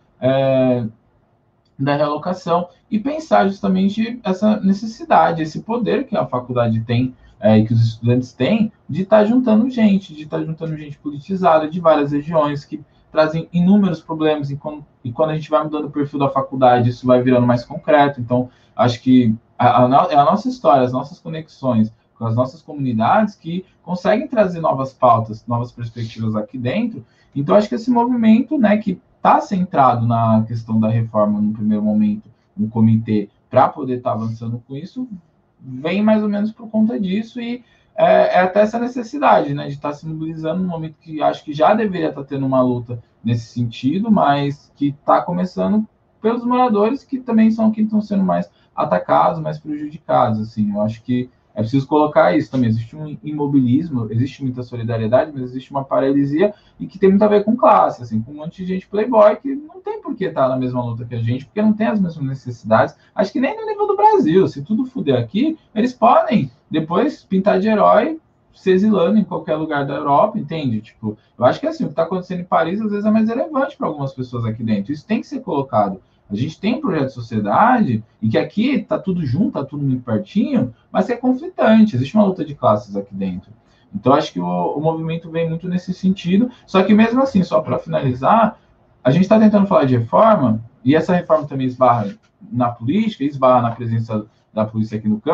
da realocação, e pensar justamente essa necessidade, esse poder que a faculdade tem, e que os estudantes têm, de estar juntando gente, politizada de várias regiões, que trazem inúmeros problemas, e quando a gente vai mudando o perfil da faculdade, isso vai virando mais concreto. Então, acho que é a nossa história, as nossas conexões com as nossas comunidades que conseguem trazer novas pautas, novas perspectivas aqui dentro. Então, acho que esse movimento, né, que está centrado na questão da reforma no primeiro momento, no comitê, para poder estar avançando com isso, vem mais ou menos por conta disso, e até essa necessidade, né, de estar se mobilizando no momento que acho que já deveria estar tendo uma luta nesse sentido, mas que está começando pelos moradores, que também são quem estão sendo mais atacados, mais prejudicados. Assim, eu acho que é preciso colocar isso também. Existe um imobilismo, existe muita solidariedade, mas existe uma paralisia, e que tem muito a ver com classe, assim, com um monte de gente playboy que não tem por que estar na mesma luta que a gente, porque não tem as mesmas necessidades. Acho que nem no nível do Brasil. Se tudo fuder aqui, eles podem depois pintar de herói, se exilando em qualquer lugar da Europa, entende? Tipo, eu acho que assim, o que está acontecendo em Paris às vezes é mais relevante para algumas pessoas aqui dentro. Isso tem que ser colocado. A gente tem um projeto de sociedade, e que aqui está tudo junto, está tudo muito pertinho, mas que é conflitante. Existe uma luta de classes aqui dentro. Então, acho que o movimento vem muito nesse sentido. Só que mesmo assim, só para finalizar, a gente está tentando falar de reforma, e essa reforma também esbarra na política, esbarra na presença da polícia aqui no campus.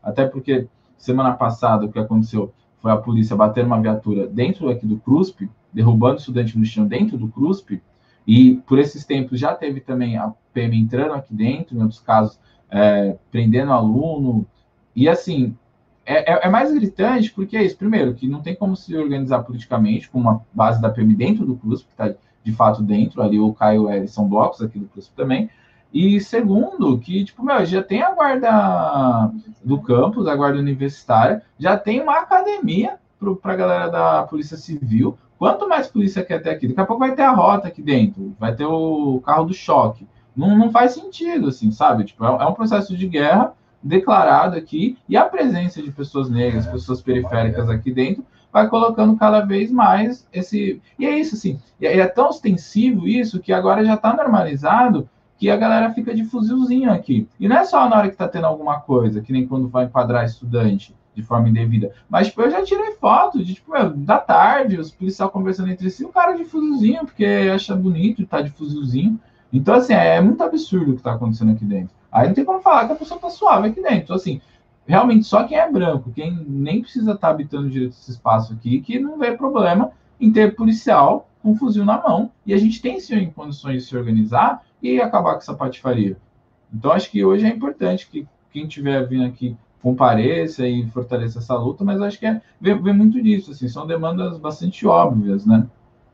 até porque semana passada o que aconteceu foi a polícia bater uma viatura dentro aqui do CRUSP, derrubando estudante no chão dentro do CRUSP, e por esses tempos já teve também a PM entrando aqui dentro, em outros casos, prendendo aluno, e assim, é mais gritante porque é isso, primeiro, que não tem como se organizar politicamente com uma base da PM dentro do CRUSP, que está de fato dentro, ali o Caio são blocos aqui do CRUSP também, e segundo, que, tipo, já tem a guarda do campus, a guarda universitária, já tem uma academia para a galera da Polícia Civil. Quanto mais polícia quer ter aqui? Daqui a pouco vai ter a rota aqui dentro, vai ter o carro do choque. Não faz sentido, assim, sabe? Tipo, é um processo de guerra declarado aqui, e a presença de pessoas negras, pessoas periféricas aqui dentro, vai colocando cada vez mais esse... E é isso, assim, e é tão ostensivo isso, que agora já está normalizado, que a galera fica de fuzilzinho aqui. E não é só na hora que tá tendo alguma coisa, que nem quando vai enquadrar estudante de forma indevida. Mas, tipo, eu já tirei foto de, tipo, da tarde, os policiais conversando entre si, o cara de fuzilzinho, porque acha bonito estar de fuzilzinho. Então, assim, é muito absurdo o que tá acontecendo aqui dentro. Aí não tem como falar que a pessoa tá suave aqui dentro. Então, assim, realmente, só quem é branco, quem nem precisa estar habitando direito esse espaço aqui, que não vê problema em ter policial com um fuzil na mão. E a gente tem, sim, em condições de se organizar e acabar com essa patifaria. Então, acho que hoje é importante que quem estiver vindo aqui compareça e fortaleça essa luta, mas acho que vem muito disso, assim, são demandas bastante óbvias, né?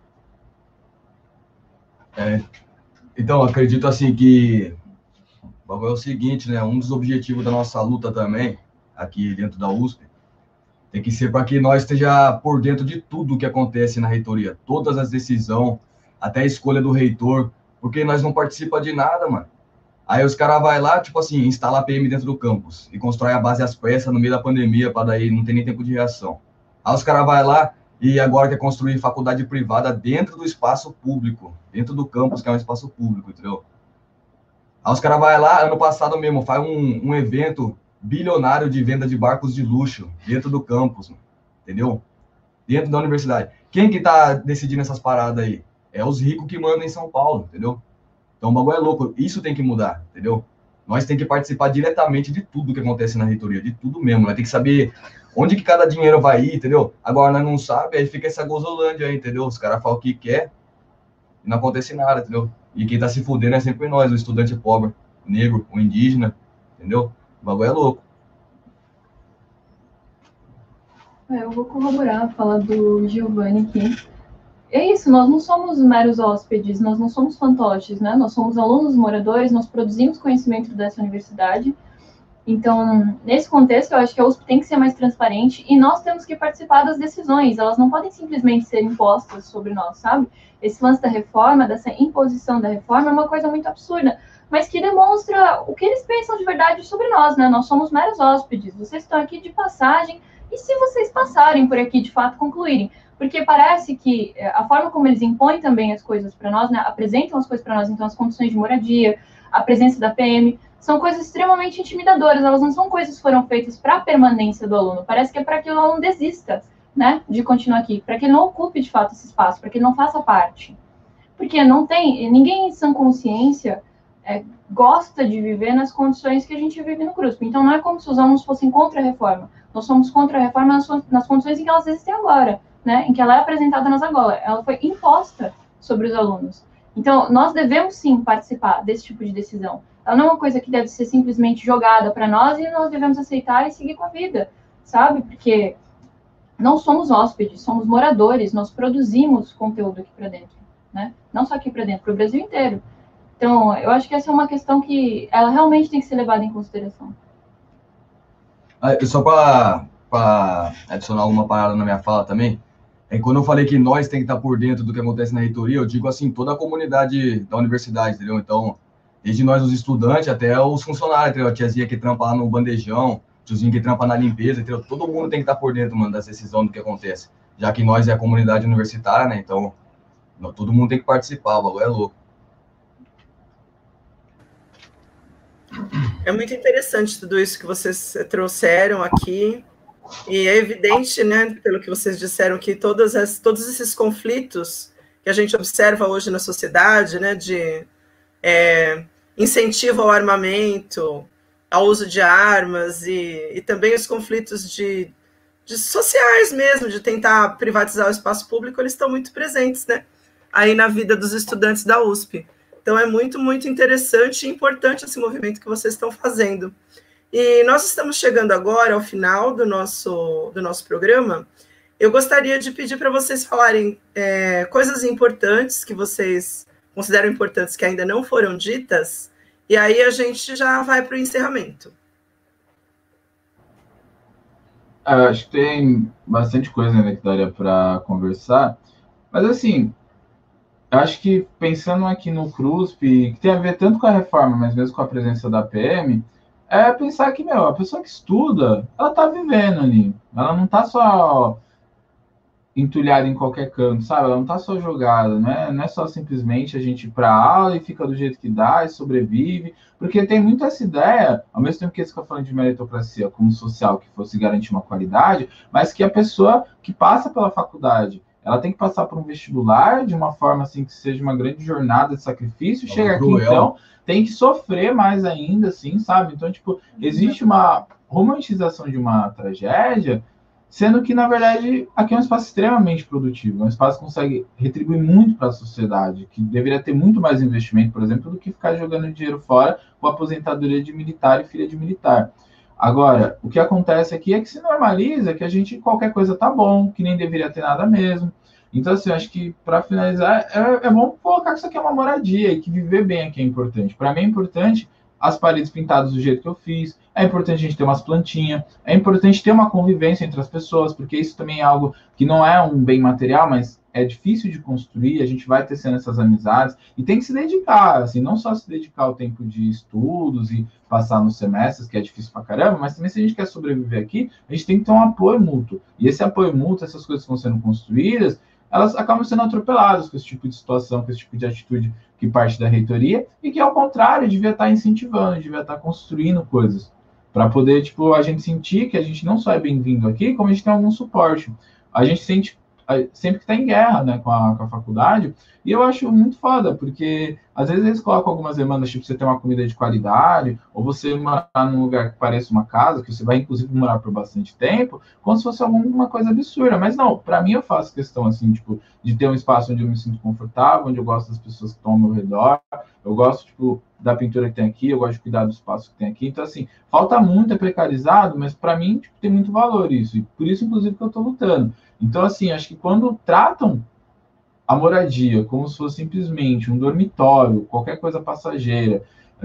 Então, acredito, assim, que é o seguinte, né, um dos objetivos da nossa luta também, aqui dentro da USP, tem que ser para que nós esteja por dentro de tudo que acontece na reitoria, todas as decisões, até a escolha do reitor, porque nós não participamos de nada, mano. Aí os caras vão lá, tipo assim, instala a PM dentro do campus e constrói a base às pressas no meio da pandemia, para daí não ter nem tempo de reação. Aí os caras vão lá e agora quer construir faculdade privada dentro do espaço público, dentro do campus, que é um espaço público, entendeu? Aí os caras vão lá, ano passado mesmo, faz um evento bilionário de venda de barcos de luxo dentro do campus, mano, entendeu? Dentro da universidade. Quem que tá decidindo essas paradas aí? É os ricos que mandam em São Paulo, entendeu? Então o bagulho é louco. Isso tem que mudar, entendeu? Nós tem que participar diretamente de tudo que acontece na reitoria, de tudo mesmo. Nós tem que saber onde que cada dinheiro vai ir, entendeu? Agora nós não sabe, aí fica essa gozolândia aí, entendeu? Os caras falam o que quer e não acontece nada, entendeu? E quem tá se fudendo é sempre nós, o estudante pobre, o negro, o indígena, entendeu? O bagulho é louco. Eu vou corroborar a fala do Giovanni aqui. É isso, nós não somos meros hóspedes, nós não somos fantoches, né? Nós somos alunos moradores, nós produzimos conhecimento dessa universidade. Então, nesse contexto, eu acho que a USP tem que ser mais transparente e nós temos que participar das decisões. Elas não podem simplesmente ser impostas sobre nós, sabe? Esse lance da reforma, dessa imposição da reforma, é uma coisa muito absurda, mas que demonstra o que eles pensam de verdade sobre nós, né? Nós somos meros hóspedes, vocês estão aqui de passagem, e se vocês passarem por aqui, de fato, concluírem? Porque parece que a forma como eles impõem também as coisas para nós, né? Apresentam as coisas para nós, então as condições de moradia, a presença da PM, são coisas extremamente intimidadoras, elas não são coisas que foram feitas para a permanência do aluno, parece que é para que o aluno desista, né, de continuar aqui, para que ele não ocupe de fato esse espaço, para que ele não faça parte. Porque não tem, ninguém em sã consciência gosta de viver nas condições que a gente vive no CRUSP. Então não é como se os alunos fossem contra a reforma, nós somos contra a reforma nas condições em que elas existem agora, né, em que ela é apresentada nas agora, ela foi imposta sobre os alunos. Então nós devemos sim participar desse tipo de decisão. Ela não é uma coisa que deve ser simplesmente jogada para nós e nós devemos aceitar e seguir com a vida, sabe? Porque não somos hóspedes, somos moradores, nós produzimos conteúdo aqui para dentro, né? Não só aqui para dentro, para o Brasil inteiro. Então, eu acho que essa é uma questão que ela realmente tem que ser levada em consideração. Só para adicionar alguma parada na minha fala também, quando eu falei que nós tem que estar por dentro do que acontece na reitoria, eu digo assim, toda a comunidade da universidade, entendeu? Então, desde nós, os estudantes, até os funcionários, entendeu? A tiazinha que trampa lá no bandejão, tiozinho que trampa na limpeza, entendeu? Todo mundo tem que estar por dentro, mano, das decisões do que acontece. Já que nós é a comunidade universitária, né? Então, todo mundo tem que participar, o bagulho é louco. É muito interessante tudo isso que vocês trouxeram aqui. E é evidente, né, pelo que vocês disseram, que todos esses conflitos que a gente observa hoje na sociedade, né, de incentivo ao armamento, ao uso de armas e também os conflitos de sociais mesmo, de tentar privatizar o espaço público, eles estão muito presentes, né, aí na vida dos estudantes da USP. Então é muito, muito interessante e importante esse movimento que vocês estão fazendo. E nós estamos chegando agora ao final do nosso programa. Eu gostaria de pedir para vocês falarem coisas importantes que vocês consideram importantes que ainda não foram ditas, e aí a gente já vai para o encerramento. Acho que tem bastante coisa ainda que daria para conversar, mas assim, acho que pensando aqui no CRUSP, que tem a ver tanto com a reforma, mas mesmo com a presença da PM, é pensar que, a pessoa que estuda, ela tá vivendo ali, ela não tá só entulhada em qualquer canto, sabe? Ela não tá só jogada, né? Não é só simplesmente a gente ir para aula e fica do jeito que dá e sobrevive, porque tem muito essa ideia, ao mesmo tempo que eles ficam falando de meritocracia como social, que fosse garantir uma qualidade, mas que a pessoa que passa pela faculdade, ela tem que passar por um vestibular de uma forma assim que seja uma grande jornada de sacrifício, chega aqui então, tem que sofrer mais ainda, assim, sabe? Então, tipo, existe uma romantização de uma tragédia, sendo que, na verdade, aqui é um espaço extremamente produtivo, é um espaço que consegue retribuir muito para a sociedade, que deveria ter muito mais investimento, por exemplo, do que ficar jogando dinheiro fora com a aposentadoria de militar e filha de militar. Agora, o que acontece aqui é que se normaliza que a gente, qualquer coisa tá bom, que nem deveria ter nada mesmo. Então, assim, eu acho que, para finalizar, é bom colocar que isso aqui é uma moradia e que viver bem aqui é importante. Para mim é importante as paredes pintadas do jeito que eu fiz, é importante a gente ter umas plantinhas, é importante ter uma convivência entre as pessoas, porque isso também é algo que não é um bem material, mas é difícil de construir, a gente vai tecendo essas amizades, e tem que se dedicar, assim, não só se dedicar ao tempo de estudos e passar nos semestres, que é difícil pra caramba, mas também se a gente quer sobreviver aqui, a gente tem que ter um apoio mútuo, e esse apoio mútuo, essas coisas que vão sendo construídas, elas acabam sendo atropeladas com esse tipo de situação, com esse tipo de atitude que parte da reitoria, e que, ao contrário, devia estar incentivando, devia estar construindo coisas, para poder, tipo, a gente sentir que a gente não só é bem-vindo aqui, como a gente tem algum suporte. A gente sente sempre que está em guerra, né, com a faculdade, e eu acho muito foda, porque às vezes eles colocam algumas demandas, tipo, você ter uma comida de qualidade, ou você morar num lugar que pareça uma casa, que você vai, inclusive, morar por bastante tempo, como se fosse alguma coisa absurda, mas não, para mim eu faço questão, assim, tipo, de ter um espaço onde eu me sinto confortável, onde eu gosto das pessoas que estão ao meu redor, eu gosto, tipo, da pintura que tem aqui, eu gosto de cuidar do espaço que tem aqui, então, assim, falta muito, é precarizado, mas para mim, tipo, tem muito valor isso, e por isso, inclusive, que eu estou lutando. Então, assim, acho que quando tratam a moradia como se fosse simplesmente um dormitório, qualquer coisa passageira,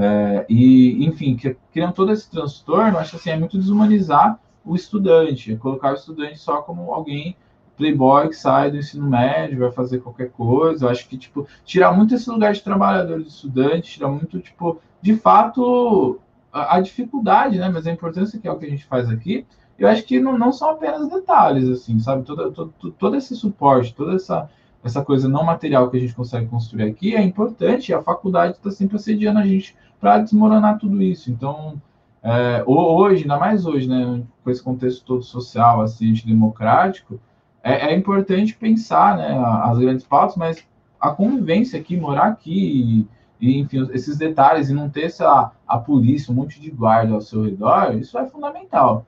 e, enfim, criam todo esse transtorno, acho que assim, é muito desumanizar o estudante, é colocar o estudante só como alguém playboy que sai do ensino médio, vai fazer qualquer coisa. Eu acho que, tipo, tirar muito esse lugar de trabalhador de estudante, tirar muito, tipo, de fato, a dificuldade, né, mas a importância que é o que a gente faz aqui, eu acho que não são apenas detalhes, assim, sabe? Todo esse suporte, toda essa coisa não material que a gente consegue construir aqui é importante, e a faculdade está sempre assediando a gente para desmoronar tudo isso. Então, hoje, ainda mais hoje, né, com esse contexto todo social, assim, antidemocrático, é importante pensar, né, as grandes pautas, mas a convivência aqui, morar aqui, e, enfim, esses detalhes, e não ter, sei lá, a polícia, um monte de guarda ao seu redor, isso é fundamental.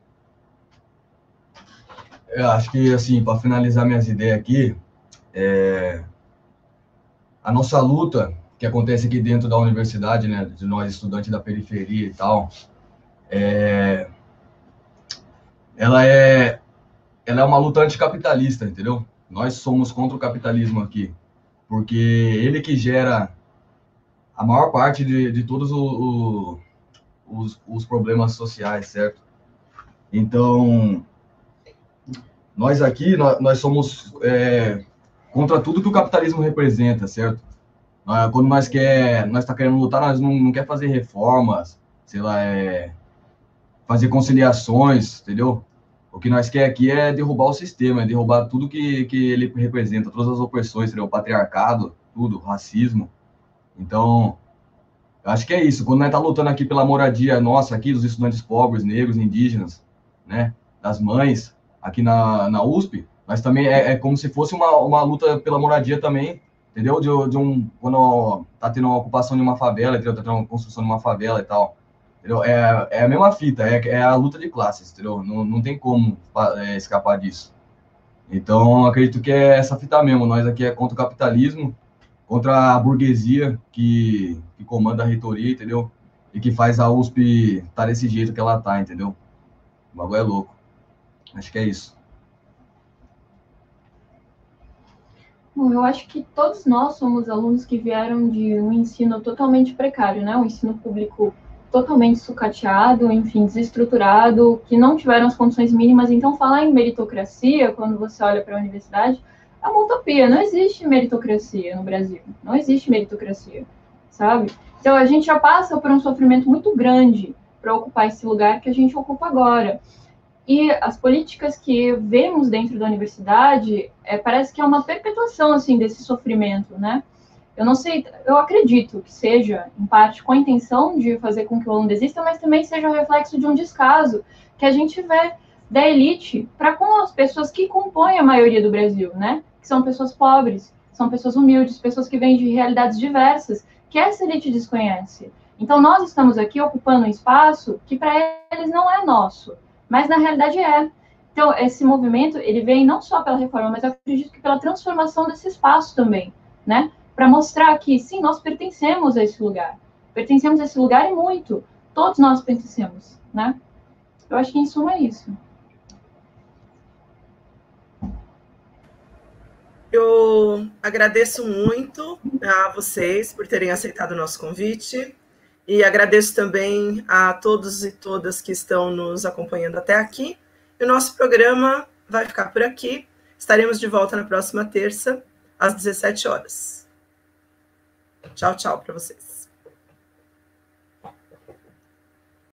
Eu acho que, assim, para finalizar minhas ideias aqui, a nossa luta que acontece aqui dentro da universidade, né, de nós estudantes da periferia e tal, ela é uma luta anticapitalista, entendeu? Nós somos contra o capitalismo aqui, porque ele que gera a maior parte de todos os problemas sociais, certo? Então, nós aqui, nós somos contra tudo que o capitalismo representa, certo? Quando nós tá querendo lutar, nós não quer fazer reformas, sei lá, fazer conciliações, entendeu? O que nós quer aqui é derrubar o sistema, é derrubar tudo que ele representa, todas as opressões, entendeu? O patriarcado, tudo, racismo. Então, eu acho que é isso. Quando nós tá lutando aqui pela moradia nossa, aqui, dos estudantes pobres, negros, indígenas, né, das mães, aqui na USP, mas também é como se fosse uma luta pela moradia também, entendeu? Quando tá tendo uma ocupação de uma favela, entendeu? Tá tendo uma construção de uma favela e tal, entendeu? É a mesma fita, é a luta de classes, entendeu? Não tem como escapar disso. Então, acredito que é essa fita mesmo. Nós aqui é contra o capitalismo, contra a burguesia que comanda a reitoria, entendeu? E que faz a USP estar desse jeito que ela tá, entendeu? O bagulho é louco. Acho que é isso. Bom, eu acho que todos nós somos alunos que vieram de um ensino totalmente precário, né? Um ensino público totalmente sucateado, enfim, desestruturado, que não tiveram as condições mínimas. Então, falar em meritocracia, quando você olha para a universidade, é uma utopia. Não existe meritocracia no Brasil. Não existe meritocracia, sabe? Então, a gente já passa por um sofrimento muito grande para ocupar esse lugar que a gente ocupa agora. E as políticas que vemos dentro da universidade, parece que é uma perpetuação, assim, desse sofrimento, né? Eu não sei, eu acredito que seja, em parte, com a intenção de fazer com que o aluno desista, mas também seja reflexo de um descaso que a gente vê da elite para com as pessoas que compõem a maioria do Brasil, né? Que são pessoas pobres, são pessoas humildes, pessoas que vêm de realidades diversas, que essa elite desconhece. Então, nós estamos aqui ocupando um espaço que para eles não é nosso, mas na realidade é. Então, esse movimento, ele vem não só pela reforma, mas eu acredito que pela transformação desse espaço também, né? Para mostrar que, sim, nós pertencemos a esse lugar. Pertencemos a esse lugar e muito. Todos nós pertencemos, né? Eu acho que, em suma, é isso. Eu agradeço muito a vocês por terem aceitado o nosso convite e agradeço também a todos e todas que estão nos acompanhando até aqui. E o nosso programa vai ficar por aqui. Estaremos de volta na próxima terça, às 17 horas. Tchau, tchau para vocês.